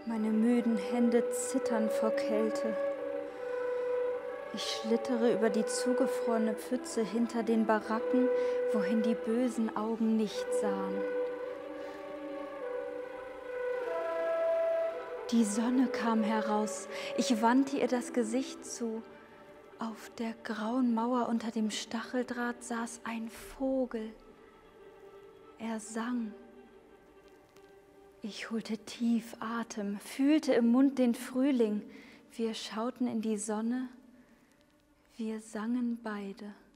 Meine müden Hände zittern vor Kälte. Ich schlittere über die zugefrorene Pfütze hinter den Baracken, wohin die bösen Augen nicht sahen. Die Sonne kam heraus. Ich wandte ihr das Gesicht zu. Auf der grauen Mauer unter dem Stacheldraht saß ein Vogel. Er sang. Ich holte tief Atem, fühlte im Mund den Frühling. Wir schauten in die Sonne, wir sangen beide.